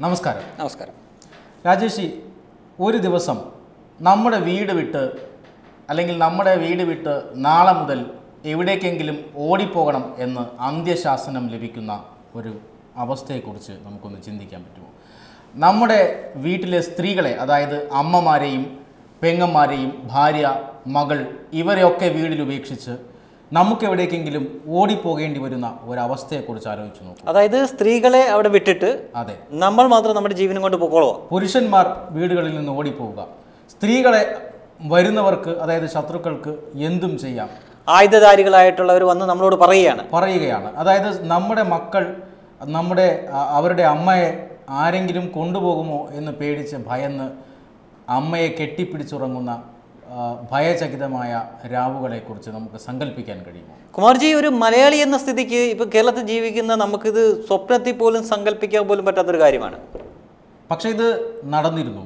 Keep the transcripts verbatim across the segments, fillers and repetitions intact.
നമസ്കാരം. നമസ്കാരം രാജേഷി, ഒരു ദിവസം നമ്മുടെ വീട് വിട്ട് അല്ലെങ്കിൽ നമ്മുടെ വീട് വിട്ട് നാളെ മുതൽ എവിടേക്കെങ്കിലും ഓടിപ്പോകണം എന്ന് അന്ത്യശാസനം ലഭിക്കുന്ന ഒരു അവസ്ഥയെക്കുറിച്ച് നമുക്കൊന്ന് ചിന്തിക്കാൻ പറ്റുമോ? നമ്മുടെ വീട്ടിലെ സ്ത്രീകളെ, അതായത് അമ്മമാരെയും പെങ്ങന്മാരെയും ഭാര്യ, മകൾ, ഇവരെയൊക്കെ വീട്ടിൽ ഉപേക്ഷിച്ച് നമുക്ക് എവിടേക്കെങ്കിലും ഓടിപ്പോകേണ്ടി വരുന്ന ഒരവസ്ഥയെക്കുറിച്ച് ആലോചിച്ച് നോക്കും. അതായത് സ്ത്രീകളെ അവിടെ വിട്ടിട്ട് അതെ, നമ്മൾ മാത്രം നമ്മുടെ ജീവനം കൊണ്ട് പോകോളോ? പുരുഷന്മാർ വീടുകളിൽ നിന്ന് ഓടിപ്പോവുക, സ്ത്രീകളെ വരുന്നവർക്ക്, അതായത് ശത്രുക്കൾക്ക് എന്തും ചെയ്യാം. ആയുധധാരികളായിട്ടുള്ളവർ വന്ന് നമ്മളോട് പറയുകയാണ് പറയുകയാണ് അതായത് നമ്മുടെ മക്കൾ, നമ്മുടെ അവരുടെ അമ്മയെ ആരെങ്കിലും കൊണ്ടുപോകുമോ എന്ന് പേടിച്ച് ഭയന്ന് അമ്മയെ കെട്ടിപ്പിടിച്ചുറങ്ങുന്ന ഭയചകിതമായ രാവുകളെക്കുറിച്ച് നമുക്ക് സങ്കല്പിക്കാൻ കഴിയുമോ? കുമാർജി, ഒരു മലയാളി എന്ന സ്ഥിതിക്ക് ഇപ്പം കേരളത്തിൽ ജീവിക്കുന്ന നമുക്കിത് സ്വപ്നത്തിൽ പോലും സങ്കല്പിക്കാൻ പോലും പറ്റാത്തൊരു കാര്യമാണ്. പക്ഷേ ഇത് നടന്നിരുന്നു.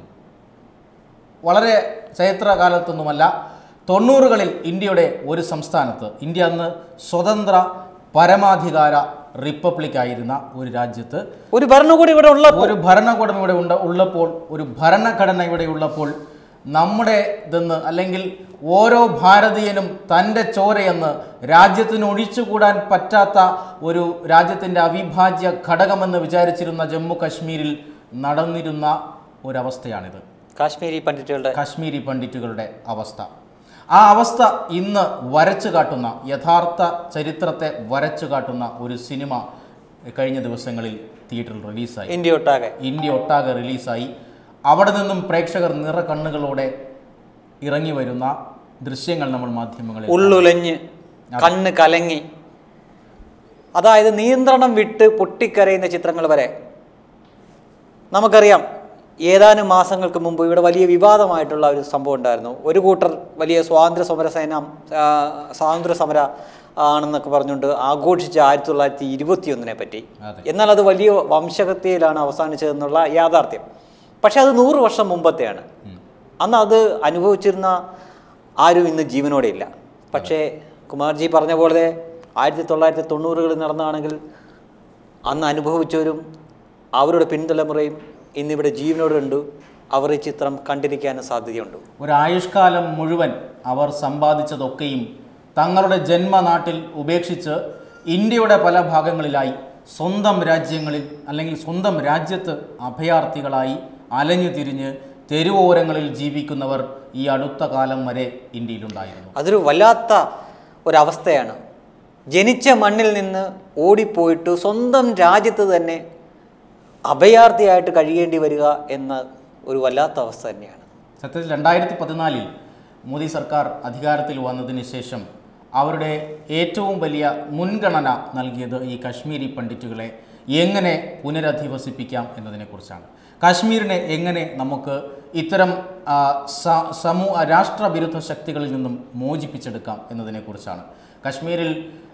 വളരെ ചരിത്രകാലത്തൊന്നുമല്ല, തൊണ്ണൂറുകളിൽ ഇന്ത്യയുടെ ഒരു സംസ്ഥാനത്ത്, ഇന്ത്യ അന്ന് സ്വതന്ത്ര പരമാധികാര റിപ്പബ്ലിക്കായിരുന്ന ഒരു രാജ്യത്ത് ഒരു ഭരണകൂടം ഇവിടെ ഉള്ള ഒരു ഭരണകൂടം ഇവിടെ ഉണ്ട് ഉള്ളപ്പോൾ ഒരു ഭരണഘടന ഇവിടെ ഉള്ളപ്പോൾ നമ്മുടെ ഇതെന്ന്, അല്ലെങ്കിൽ ഓരോ ഭാരതീയനും തൻ്റെ ചോരയെന്ന് രാജ്യത്തിന് ഒഴിച്ചുകൂടാൻ പറ്റാത്ത ഒരു രാജ്യത്തിൻ്റെ അവിഭാജ്യ ഘടകമെന്ന് വിചാരിച്ചിരുന്ന ജമ്മു കാശ്മീരിൽ നടന്നിരുന്ന ഒരവസ്ഥയാണിത്. കാശ്മീരി പണ്ഡിറ്റുകളുടെ കാശ്മീരി പണ്ഡിറ്റുകളുടെ അവസ്ഥ. ആ അവസ്ഥ ഇന്ന് വരച്ചു കാട്ടുന്ന, യഥാർത്ഥ ചരിത്രത്തെ വരച്ചു കാട്ടുന്ന ഒരു സിനിമ കഴിഞ്ഞ ദിവസങ്ങളിൽ തിയേറ്ററിൽ റിലീസായി. ഇന്ത്യ ഒട്ടാകെ ഇന്ത്യ ഒട്ടാകെ റിലീസായി. അവിടെ നിന്നും പ്രേക്ഷകർ നിറ കണ്ണുകളോടെ ഇറങ്ങി വരുന്ന ദൃശ്യങ്ങൾ നമ്മൾ മാധ്യമങ്ങളിൽ ഉള്ളുലഞ്ഞ് കണ്ണ് കലങ്ങി, അതായത് നിയന്ത്രണം വിട്ട് പൊട്ടിക്കരയുന്ന ചിത്രങ്ങൾ വരെ നമുക്കറിയാം. ഏതാനും മാസങ്ങൾക്ക് മുമ്പ് ഇവിടെ വലിയ വിവാദമായിട്ടുള്ള ഒരു സംഭവം ഉണ്ടായിരുന്നു. ഒരു കൂട്ടർ വലിയ സ്വാതന്ത്ര്യ സമര സേന സ്വാതന്ത്ര്യ സമര ആണെന്നൊക്കെ പറഞ്ഞുകൊണ്ട് ആഘോഷിച്ച ആയിരത്തി തൊള്ളായിരത്തി ഇരുപത്തി ഒന്നിനെ പറ്റി. എന്നാൽ അത് വലിയ വംശഹത്യയിലാണ് അവസാനിച്ചതെന്നുള്ള യാഥാർത്ഥ്യം. പക്ഷെ അത് നൂറ് വർഷം മുമ്പത്തെയാണ്. അന്ന് അത് അനുഭവിച്ചിരുന്ന ആരും ഇന്ന് ജീവനോടെ ഇല്ല. പക്ഷേ കുമാർജി പറഞ്ഞ പോലെ ആയിരത്തി തൊള്ളായിരത്തി തൊണ്ണൂറുകളിൽ നടന്നതാണെങ്കിൽ അന്ന് അനുഭവിച്ചവരും അവരുടെ പിൻതലമുറയും ഇന്നിവിടെ ജീവനോടുണ്ട്. അവർ ഈ ചിത്രം കണ്ടിരിക്കാനും സാധ്യതയുണ്ട്. ഒരായുഷ്കാലം മുഴുവൻ അവർ സമ്പാദിച്ചതൊക്കെയും തങ്ങളുടെ ജന്മനാട്ടിൽ ഉപേക്ഷിച്ച് ഇന്ത്യയുടെ പല ഭാഗങ്ങളിലായി സ്വന്തം രാജ്യങ്ങളിൽ അല്ലെങ്കിൽ സ്വന്തം രാജ്യത്ത് അഭയാർത്ഥികളായി അലഞ്ഞു തിരിഞ്ഞ് തെരുവോരങ്ങളിൽ ജീവിക്കുന്നവർ ഈ അടുത്ത കാലം വരെ ഇന്ത്യയിലുണ്ടായിരുന്നു. അതൊരു വല്ലാത്ത ഒരവസ്ഥയാണ്. ജനിച്ച മണ്ണിൽ നിന്ന് ഓടിപ്പോയിട്ട് സ്വന്തം രാജ്യത്ത് തന്നെ അഭയാർത്ഥിയായിട്ട് കഴിയേണ്ടി വരിക എന്ന ഒരു വല്ലാത്ത അവസ്ഥ തന്നെയാണ്. സത്യത്തിൽ രണ്ടായിരത്തി പതിനാലിൽ മോദി സർക്കാർ അധികാരത്തിൽ വന്നതിന് ശേഷം അവരുടെ ഏറ്റവും വലിയ മുൻഗണന നൽകിയത് ഈ കാശ്മീരി പണ്ഡിറ്റുകളെ എങ്ങനെ പുനരധിവസിപ്പിക്കാം എന്നതിനെക്കുറിച്ചാണ്. കാശ്മീരിനെ എങ്ങനെ നമുക്ക് ഇത്തരം സമൂഹ രാഷ്ട്രവിരുദ്ധ ശക്തികളിൽ നിന്നും മോചിപ്പിച്ചെടുക്കാം എന്നതിനെക്കുറിച്ചാണ്. കാശ്മീരിൽ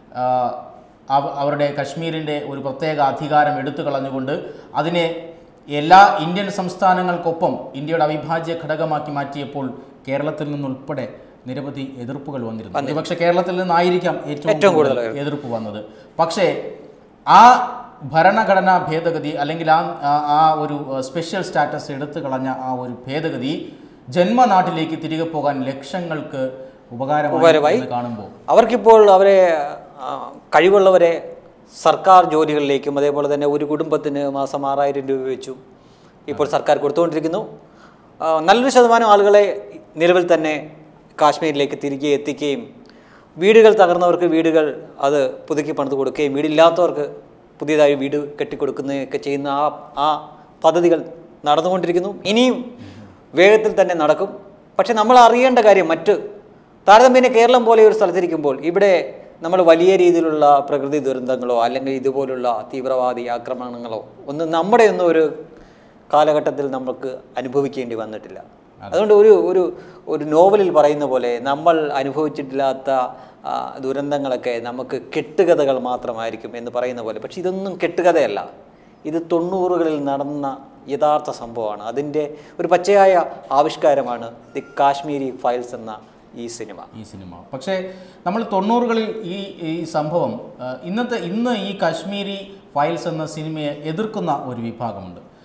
അവരുടെ കാശ്മീരിൻ്റെ ഒരു പ്രത്യേക അധികാരം എടുത്തു കളഞ്ഞുകൊണ്ട് അതിനെ എല്ലാ ഇന്ത്യൻ സംസ്ഥാനങ്ങൾക്കൊപ്പം ഇന്ത്യയുടെ അവിഭാജ്യ ഘടകമാക്കി മാറ്റിയപ്പോൾ കേരളത്തിൽ നിന്നുൾപ്പെടെ നിരവധി എതിർപ്പുകൾ വന്നിരുന്നു. ഒരുപക്ഷെ കേരളത്തിൽ നിന്നായിരിക്കാം ഏറ്റവും കൂടുതൽ എതിർപ്പ് വന്നത്. പക്ഷേ ആ ഭരണഘടനാ ഭേദഗതി അല്ലെങ്കിൽ ആ ആ ഒരു സ്പെഷ്യൽ സ്റ്റാറ്റസ് എടുത്തു കളഞ്ഞ ആ ഒരു ഭേദഗതി ജന്മനാട്ടിലേക്ക് തിരികെ പോകാൻ ലക്ഷങ്ങൾക്ക് ഉപകാരമായി കാണുമ്പോൾ അവർക്കിപ്പോൾ അവരെ കഴിവുള്ളവരെ സർക്കാർ ജോലികളിലേക്കും അതേപോലെ തന്നെ ഒരു കുടുംബത്തിന് മാസം ആറായിരം രൂപ വെച്ചു ഇപ്പോൾ സർക്കാർ കൊടുത്തുകൊണ്ടിരിക്കുന്നു. നല്ലൊരു ശതമാനം ആളുകളെ നിലവിൽ തന്നെ കാശ്മീരിലേക്ക് തിരികെ എത്തിക്കുകയും വീടുകൾ തകർന്നവർക്ക് വീടുകൾ അത് പുതുക്കി പണിത് കൊടുക്കുകയും വീടില്ലാത്തവർക്ക് പുതിയതായി വീട് കെട്ടിക്കൊടുക്കുകയൊക്കെ ചെയ്യുന്ന ആ ആ പദ്ധതികൾ നടന്നുകൊണ്ടിരിക്കുന്നു. ഇനിയും വേഗത്തിൽ തന്നെ നടക്കും. പക്ഷെ നമ്മൾ അറിയേണ്ട കാര്യം, മറ്റ് താരതമ്യേന കേരളം പോലെ ഒരു സ്ഥലത്തിരിക്കുമ്പോൾ ഇവിടെ നമ്മൾ വലിയ രീതിയിലുള്ള പ്രകൃതി ദുരന്തങ്ങളോ അല്ലെങ്കിൽ ഇതുപോലുള്ള തീവ്രവാദി ആക്രമണങ്ങളോ ഒന്നും നമ്മുടെ ഒന്നും ഒരു കാലഘട്ടത്തിൽ നമുക്ക് അനുഭവിക്കേണ്ടി വന്നിട്ടില്ല. അതുകൊണ്ട് ഒരു ഒരു ഒരു നോവലിൽ പറയുന്ന പോലെ നമ്മൾ അനുഭവിച്ചിട്ടില്ലാത്ത ദുരന്തങ്ങളൊക്കെ നമുക്ക് കെട്ടുകഥകൾ മാത്രമായിരിക്കും എന്ന് പറയുന്ന പോലെ. പക്ഷെ ഇതൊന്നും കെട്ടുകഥയല്ല. ഇത് തൊണ്ണൂറുകളിൽ നടന്ന യഥാർത്ഥ സംഭവമാണ്. അതിൻ്റെ ഒരു പച്ചയായ ആവിഷ്കാരമാണ് ദി കാശ്മീരി ഫയൽസ് എന്ന ഈ സിനിമ ഈ സിനിമ പക്ഷേ നമ്മൾ തൊണ്ണൂറുകളിൽ ഈ ഈ സംഭവം ഇന്നത്തെ ഇന്ന് ഈ കാശ്മീരി ഫയൽസ് എന്ന സിനിമയെ എതിർക്കുന്ന ഒരു വിഭാഗമുണ്ട്.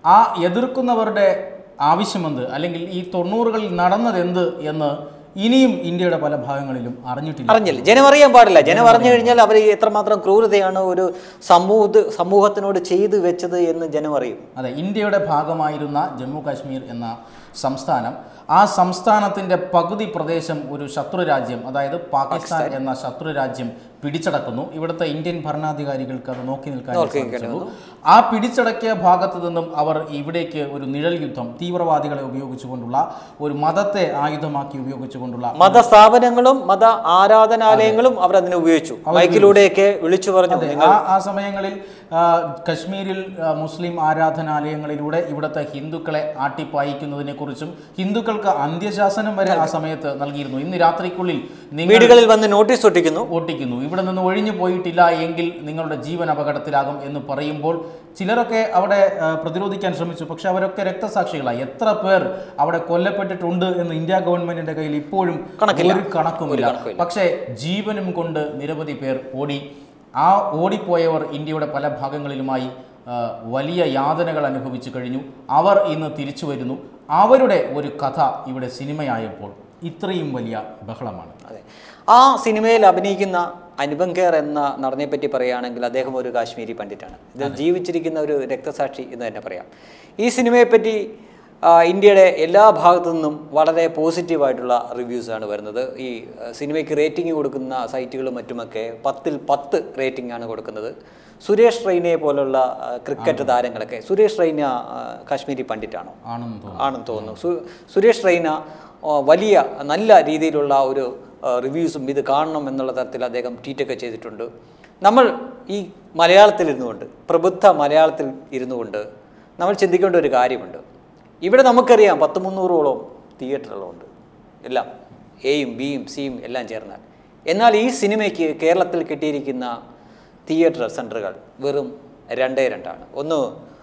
ആ എതിർക്കുന്നവരുടെ ആവശ്യമെന്ത്, അല്ലെങ്കിൽ ഈ തൊണ്ണൂറുകളിൽ നടന്നതെന്ത് എന്ന് ഇനിയും ഇന്ത്യയുടെ പല ഭാഗങ്ങളിലും അറിഞ്ഞിട്ടില്ല. അറിഞ്ഞില്ല, ജനം അറിയാൻ പാടില്ല. ജനം അറിഞ്ഞു കഴിഞ്ഞാൽ അവർ എത്രമാത്രം ക്രൂരതയാണ് ഒരു സമൂഹ സമൂഹത്തിനോട് ചെയ്തു വെച്ചത് എന്ന് ജനം അറിയും. അതെ, ഇന്ത്യയുടെ ഭാഗമായിരുന്ന ജമ്മു കാശ്മീർ എന്ന സംസ്ഥാനം, ആ സംസ്ഥാനത്തിൻ്റെ പകുതി പ്രദേശം ഒരു ശത്രു രാജ്യം, അതായത് പാകിസ്ഥാൻ എന്ന ശത്രു രാജ്യം പിടിച്ചടക്കുന്നു. ഇവിടുത്തെ ഇന്ത്യൻ ഭരണാധികാരികൾക്ക് അത് നോക്കി നിൽക്കാൻ സാധിച്ചു. ആ പിടിച്ചടക്കിയ ഭാഗത്തു നിന്നും അവർ ഇവിടേക്ക് ഒരു നിഴൽ യുദ്ധം, തീവ്രവാദികളെ ഉപയോഗിച്ചുകൊണ്ടുള്ള ഒരു മതത്തെ ആയുധമാക്കി ഉപയോഗിച്ചുകൊണ്ടുള്ള മതസ്ഥാപനങ്ങളും മത ആരാധനാലയങ്ങളും അവർ അതിനെ ഉപയോഗിച്ചു, മൈക്കിലൂടെയൊക്കെ വിളിച്ചു പറഞ്ഞു. ആ സമയങ്ങളിൽ കശ്മീരിൽ മുസ്ലിം ആരാധനാലയങ്ങളിലൂടെ ഇവിടുത്തെ ഹിന്ദുക്കളെ ആട്ടിപ്പായിക്കുന്നതിനെ കുറിച്ചും ഹിന്ദുക്കൾക്ക് അന്ത്യശാസനം വരെ ആ സമയത്ത് നൽകിയിരുന്നു. ഇന്ന് രാത്രിക്കുള്ളിൽ വീടുകളിൽ വന്ന് നോട്ടീസ് ഒട്ടിക്കുന്നു ഒട്ടിക്കുന്നു ഇവിടെ നിന്ന് ഒഴിഞ്ഞു പോയിട്ടില്ല എങ്കിൽ നിങ്ങളുടെ ജീവൻ അപകടത്തിലാകും എന്ന് പറയുമ്പോൾ ചിലരൊക്കെ അവിടെ പ്രതിരോധിക്കാൻ ശ്രമിച്ചു. പക്ഷെ അവരൊക്കെ രക്തസാക്ഷികളായി. എത്ര പേർ അവിടെ കൊല്ലപ്പെട്ടിട്ടുണ്ട് എന്ന് ഇന്ത്യ ഗവൺമെന്റിന്റെ കയ്യിൽ ഇപ്പോഴും ഒരു കണക്കുമില്ല. പക്ഷേ ജീവനും കൊണ്ട് നിരവധി പേർ ഓടി. ആ ഓടിപ്പോയവർ ഇന്ത്യയുടെ പല ഭാഗങ്ങളിലുമായി വലിയ യാതനകൾ അനുഭവിച്ചു കഴിഞ്ഞു. അവർ ഇന്ന് തിരിച്ചു വരുന്നു. അവരുടെ ഒരു കഥ ഇവിടെ സിനിമയായപ്പോൾ ഇത്രയും വലിയ ബഹളമാണ്. അതെ, ആ സിനിമയിൽ അഭിനയിക്കുന്ന അനുപം ഖേർ എന്ന നടനെ പറ്റി പറയുകയാണെങ്കിൽ അദ്ദേഹം ഒരു കാശ്മീരി പണ്ഡിറ്റാണ്. ഇത് ജീവിച്ചിരിക്കുന്ന ഒരു രക്തസാക്ഷി എന്ന് തന്നെ പറയാം. ഈ സിനിമയെപ്പറ്റി ഇന്ത്യയുടെ എല്ലാ ഭാഗത്തു നിന്നും വളരെ പോസിറ്റീവായിട്ടുള്ള റിവ്യൂസാണ് വരുന്നത്. ഈ സിനിമയ്ക്ക് റേറ്റിംഗ് കൊടുക്കുന്ന സൈറ്റുകളും മറ്റുമൊക്കെ പത്തിൽ പത്ത് റേറ്റിംഗ് ആണ് കൊടുക്കുന്നത്. സുരേഷ് റെയ്നയെ പോലുള്ള ക്രിക്കറ്റ് താരങ്ങളൊക്കെ, സുരേഷ് റെയ്ന കാശ്മീരി പണ്ഡിറ്റാണോ ആണെന്ന് തോന്നുന്നു. സുരേഷ് റെയ്ന വലിയ നല്ല രീതിയിലുള്ള ഒരു റിവ്യൂസും ഇത് കാണണം എന്നുള്ള തരത്തിൽ അദ്ദേഹം ട്വീറ്റൊക്കെ ചെയ്തിട്ടുണ്ട്. നമ്മൾ ഈ മലയാളത്തിൽ ഇരുന്നുകൊണ്ട്, പ്രബുദ്ധ മലയാളത്തിൽ ഇരുന്നുകൊണ്ട് നമ്മൾ ചിന്തിക്കേണ്ട ഒരു കാര്യമുണ്ട്. ഇവിടെ നമുക്കറിയാം പത്ത് മുന്നൂറോളം തിയേറ്ററുകളുണ്ട്, എല്ലാം എയും ബിയും സിയും എല്ലാം ചേർന്നാൽ. എന്നാൽ ഈ സിനിമയ്ക്ക് കേരളത്തിൽ കിട്ടിയിരിക്കുന്ന തിയേറ്റർ സെൻറ്ററുകൾ വെറും രണ്ടേ രണ്ടാണ്. ഒന്ന്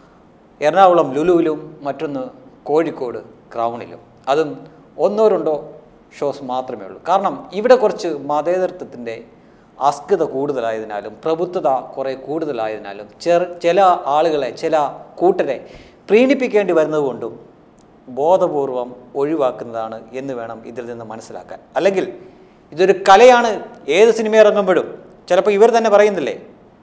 എറണാകുളം ലുലുവിലും മറ്റൊന്ന് കോഴിക്കോട് ക്രൗണിലും. അതും ഒന്നോ രണ്ടോ ഷോസ് മാത്രമേ ഉള്ളൂ. കാരണം ഇവിടെ കുറച്ച് മതേതരത്വത്തിൻ്റെ അസ്കത കൂടുതലായതിനാലും പ്രബുദ്ധത കുറേ കൂടുതലായതിനാലും ചെറു ചില ആളുകളെ, ചില കൂട്ടരെ പ്രീണിപ്പിക്കേണ്ടി വരുന്നതുകൊണ്ടും ബോധപൂർവം ഒഴിവാക്കുന്നതാണ് എന്ന് വേണം ഇതിൽ നിന്ന് മനസ്സിലാക്കാൻ. അല്ലെങ്കിൽ ഇതൊരു കലയാണ്. ഏത് സിനിമ ഇറങ്ങുമ്പോഴും ചിലപ്പോൾ ഇവർ തന്നെ പറയുന്നില്ലേ,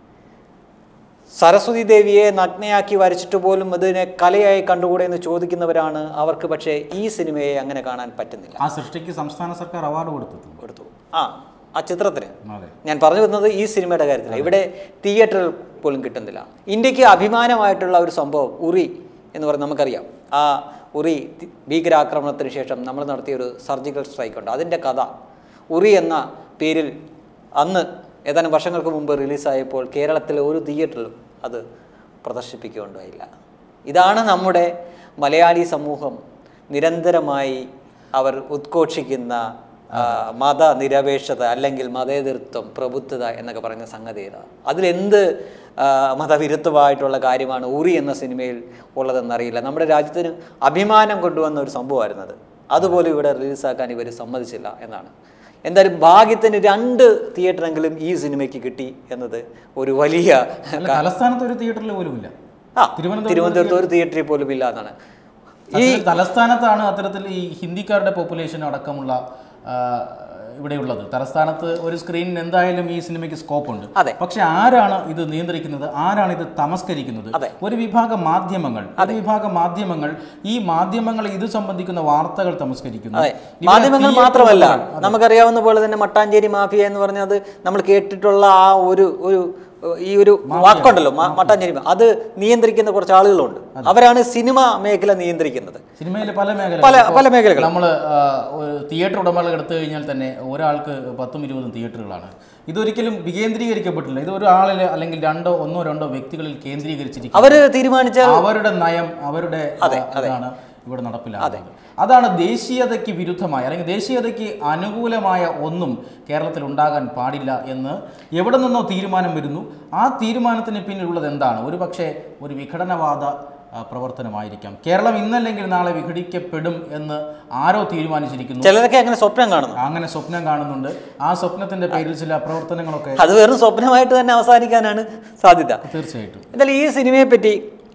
സരസ്വതി ദേവിയെ നഗ്നയാക്കി വരച്ചിട്ട് പോലും അതിനെ കലയായി കണ്ടുകൂടെ എന്ന് ചോദിക്കുന്നവരാണ് അവർക്ക്. പക്ഷേ ഈ സിനിമയെ അങ്ങനെ കാണാൻ പറ്റുന്നില്ല. ആ സൃഷ്ടിക്ക് സംസ്ഥാന സർക്കാർ അവാർഡ് കൊടുത്തു കൊടുത്തു ആ ആ ചിത്രത്തിന്. ഞാൻ പറഞ്ഞു വരുന്നത് ഈ സിനിമയുടെ കാര്യത്തിലാണ്. ഇവിടെ തിയേറ്ററിൽ പോലും കിട്ടുന്നില്ല. ഇന്ത്യക്ക് അഭിമാനമായിട്ടുള്ള ഒരു സംഭവം ഉറി എന്ന് പറഞ്ഞ് നമുക്കറിയാം. ആ ഉറി ഭീകരാക്രമണത്തിന് ശേഷം നമ്മൾ നടത്തിയ ഒരു സർജിക്കൽ സ്ട്രൈക്ക് ഉണ്ട്. അതിൻ്റെ കഥ ഉറി എന്ന പേരിൽ അന്ന് ഏതാനും വർഷങ്ങൾക്ക് മുമ്പ് റിലീസായപ്പോൾ കേരളത്തിലെ ഒരു തിയേറ്ററിലും അത് പ്രദർശിപ്പിക്കുകയുണ്ടായില്ല. ഇതാണ് നമ്മുടെ മലയാളി സമൂഹം നിരന്തരമായി അവർ ഉദ്ഘോഷിക്കുന്ന മതനിരപേക്ഷത അല്ലെങ്കിൽ മതേതരത്വം, പ്രബുദ്ധത എന്നൊക്കെ പറയുന്ന സംഗതി ഏതാണ്. അതിലെന്ത് മതവിരുദ്ധമായിട്ടുള്ള കാര്യമാണ് ഉറി എന്ന സിനിമയിൽ ഉള്ളതെന്നറിയില്ല. നമ്മുടെ രാജ്യത്തിന് അഭിമാനം കൊണ്ടുവന്ന ഒരു സംഭവമായിരുന്നത്. അതുപോലെ ഇവിടെ റിലീസാക്കാൻ ഇവർ സമ്മതിച്ചില്ല എന്നാണ്. എന്തായാലും ഭാഗ്യത്തിന് രണ്ട് തിയേറ്ററെങ്കിലും ഈ സിനിമയ്ക്ക് കിട്ടി എന്നത് ഒരു വലിയ. തലസ്ഥാനത്ത് ഒരു തിയേറ്ററിൽ പോലും ഇല്ല. ആ തിരുവനന്തപുരത്ത് ഒരു തിയേറ്ററിൽ പോലും ഇല്ല എന്നാണ്. ഈ തലസ്ഥാനത്താണ് അത്തരത്തിൽ ഈ ഹിന്ദിക്കാരുടെ പോപ്പുലേഷൻ അടക്കമുള്ള ഇവിടെയുള്ളത്. തലസ്ഥാനത്ത് ഒരു സ്ക്രീനിന് എന്തായാലും ഈ സിനിമയ്ക്ക് സ്കോപ്പ് ഉണ്ട്. പക്ഷെ ആരാണ് ഇത് നിയന്ത്രിക്കുന്നത്? ആരാണ് ഇത് തമസ്കരിക്കുന്നത്? ഒരു വിഭാഗം മാധ്യമങ്ങൾ ഒരു വിഭാഗം മാധ്യമങ്ങൾ ഈ മാധ്യമങ്ങളെ ഇത് സംബന്ധിക്കുന്ന വാർത്തകൾ തമസ്കരിക്കുന്നു. മാധ്യമങ്ങൾ മാത്രമല്ല, നമുക്കറിയാവുന്ന പോലെ തന്നെ മട്ടാഞ്ചേരി മാഫിയ എന്ന് പറഞ്ഞത് നമ്മൾ കേട്ടിട്ടുള്ള ആ ഒരു ഒരു ഈ ഒരു വാക്കുണ്ടല്ലോ മട്ടാഞ്ചേരി, അത് നിയന്ത്രിക്കുന്ന കുറച്ച് ആളുകളുണ്ട്. അവരാണ് സിനിമ മേഖല നിയന്ത്രിക്കുന്നത്. സിനിമയിലെ പല മേഖല പല പല മേഖലകൾ നമ്മൾ തിയേറ്റർ ഉടമകൾ എടുത്തു കഴിഞ്ഞാൽ തന്നെ ഒരാൾക്ക് പത്തും ഇരുപതും തിയേറ്ററുകളാണ്. ഇതൊരിക്കലും വികേന്ദ്രീകരിക്കപ്പെട്ടില്ല. ഇത് ഒരാളിൽ അല്ലെങ്കിൽ രണ്ടോ ഒന്നോ രണ്ടോ വ്യക്തികളിൽ കേന്ദ്രീകരിച്ചിരിക്കും. അവർ തീരുമാനിച്ച അവരുടെ നയം, അവരുടെ അതാണ് ഇവിടെ നടപ്പിലാക്കുന്നത്. അതാണ് ദേശീയതയ്ക്ക് വിരുദ്ധമായ അല്ലെങ്കിൽ ദേശീയതയ്ക്ക് അനുകൂലമായ ഒന്നും കേരളത്തിൽ ഉണ്ടാകാൻ പാടില്ല എന്ന് എവിടെ നിന്നോ തീരുമാനം വരുന്നു. ആ തീരുമാനത്തിന് പിന്നിലുള്ളത് എന്താണ്? ഒരു പക്ഷേ ഒരു വിഘടനവാദ പ്രവർത്തനമായിരിക്കാം. കേരളം ഇന്നല്ലെങ്കിൽ നാളെ വിഘടിക്കപ്പെടും എന്ന് ആരോ തീരുമാനിച്ചിരിക്കുന്നു. ചിലരൊക്കെ അങ്ങനെ സ്വപ്നം കാണുന്നു. അങ്ങനെ സ്വപ്നം കാണുന്നുണ്ട്. ആ സ്വപ്നത്തിന്റെ പേരിൽ ചില പ്രവർത്തനങ്ങളൊക്കെ അത് വെറും സ്വപ്നമായിട്ട് തന്നെ അവസാനിക്കാനാണ് സാധ്യത. തീർച്ചയായിട്ടും. എന്തായാലും ഈ സിനിമയെ പറ്റി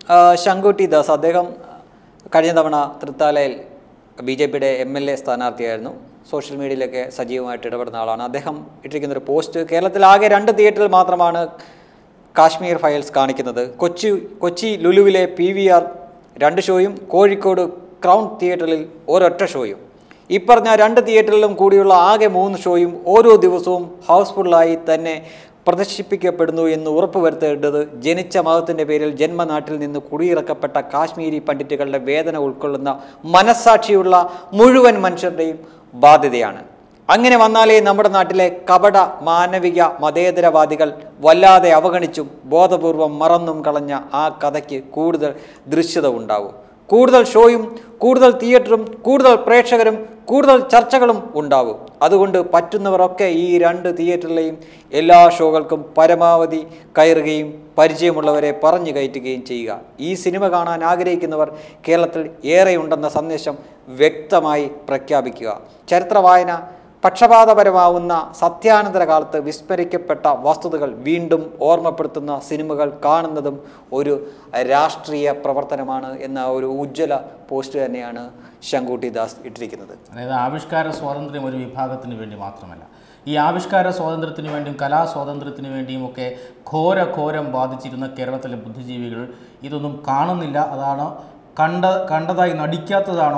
ശങ്കുട്ടി ദാസ് അദ്ദേഹം കഴിഞ്ഞ തവണ തൃത്താലയിൽ ബി ജെ പിയുടെ എം എൽ എ സ്ഥാനാർത്ഥിയായിരുന്നു. സോഷ്യൽ മീഡിയയിലൊക്കെ സജീവമായിട്ട് ഇടപെടുന്ന ആളാണ്. അദ്ദേഹം ഇട്ടിരിക്കുന്നൊരു പോസ്റ്റ്, കേരളത്തിൽ ആകെ രണ്ട് തിയേറ്ററിൽ മാത്രമാണ് കാശ്മീർ ഫയൽസ് കാണിക്കുന്നത്. കൊച്ചി കൊച്ചി ലുലുവിലെ പി വി ആർ രണ്ട് ഷോയും കോഴിക്കോട് ക്രൗൺ തിയേറ്ററിൽ ഒരൊറ്റ ഷോയും. ഇപ്പറഞ്ഞ രണ്ട് തിയേറ്ററിലും കൂടിയുള്ള ആകെ മൂന്ന് ഷോയും ഓരോ ദിവസവും ഹൗസ്ഫുള്ളായി തന്നെ പ്രദർശിപ്പിക്കപ്പെടുന്നു എന്ന് ഉറപ്പുവരുത്തേണ്ടത് ജനിച്ച മതത്തിൻ്റെ പേരിൽ ജന്മനാട്ടിൽ നിന്ന് കുടിയിറക്കപ്പെട്ട കാശ്മീരി പണ്ഡിറ്റുകളുടെ വേദന ഉൾക്കൊള്ളുന്ന മനസ്സാക്ഷിയുള്ള മുഴുവൻ മനുഷ്യരുടെയും ബാധ്യതയാണ്. അങ്ങനെ വന്നാലേ നമ്മുടെ നാട്ടിലെ കപട മാനവിക മതേതരവാദികൾ വല്ലാതെ അവഗണിച്ചും ബോധപൂർവം മറന്നും കളഞ്ഞ ആ കഥയ്ക്ക് കൂടുതൽ ദൃശ്യത ഉണ്ടാവും. കൂടുതൽ ഷോയും കൂടുതൽ തിയേറ്ററും കൂടുതൽ പ്രേക്ഷകരും കൂടുതൽ ചർച്ചകളും ഉണ്ടാവും. അതുകൊണ്ട് പറ്റുന്നവരൊക്കെ ഈ രണ്ട് തിയേറ്ററിലെയും എല്ലാ ഷോകൾക്കും പരമാവധി കയറുകയും പരിചയമുള്ളവരെ പറഞ്ഞു കയറ്റുകയും ചെയ്യുക. ഈ സിനിമ കാണാൻ ആഗ്രഹിക്കുന്നവർ കേരളത്തിൽ ഏറെയുണ്ടെന്ന സന്ദേശം വ്യക്തമായി പ്രഖ്യാപിക്കുക. ചരിത്ര വായന പക്ഷപാതപരമാവുന്ന സത്യാനന്തര കാലത്ത് വിസ്മരിക്കപ്പെട്ട വസ്തുതകൾ വീണ്ടും ഓർമ്മപ്പെടുത്തുന്ന സിനിമകൾ കാണുന്നതും ഒരു രാഷ്ട്രീയ പ്രവർത്തനമാണ് എന്ന ഒരു ഉജ്ജ്വല പോസ്റ്റ് തന്നെയാണ് ശങ്കുട്ടി ദാസ് ഇട്ടിരിക്കുന്നത്. അതായത് ആവിഷ്കാര സ്വാതന്ത്ര്യം ഒരു വിഭാഗത്തിന് വേണ്ടി മാത്രമല്ല, ഈ ആവിഷ്കാര സ്വാതന്ത്ര്യത്തിന് വേണ്ടിയും കലാ സ്വാതന്ത്ര്യത്തിന് വേണ്ടിയും ഒക്കെ ഘോര ഘോരം ബാധിച്ചിരുന്ന കേരളത്തിലെ ബുദ്ധിജീവികൾ ഇതൊന്നും കാണുന്നില്ല. അതാണ് കണ്ട കണ്ടതായി നടിക്കാത്തതാണോ,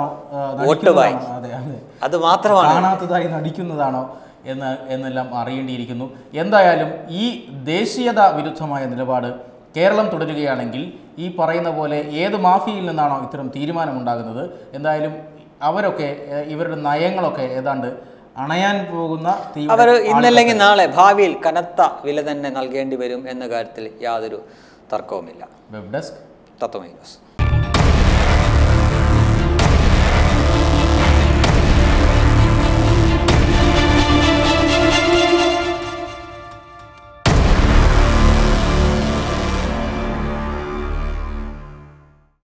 അതെ അതെ അത് മാത്രമാണ് കാണാത്തതായി നടിക്കുന്നതാണോ എന്ന് എന്നെല്ലാം അറിയേണ്ടിയിരിക്കുന്നു. എന്തായാലും ഈ ദേശീയത വിരുദ്ധമായ നിലപാട് കേരളം തുടരുകയാണെങ്കിൽ ഈ പറയുന്ന പോലെ ഏത് മാഫിയയിൽ നിന്നാണോ ഇത്തരം തീരുമാനമുണ്ടാകുന്നത്, എന്തായാലും അവരൊക്കെ ഇവരുടെ നയങ്ങളൊക്കെ ഏതാണ്ട് അണയാൻ പോകുന്ന, അവർ ഇന്നല്ലെങ്കിൽ നാളെ ഭാവിയിൽ കനത്ത വില തന്നെ നൽകേണ്ടി വരും എന്ന കാര്യത്തിൽ യാതൊരു തർക്കവുമില്ല. Web desk Tatwamayi news.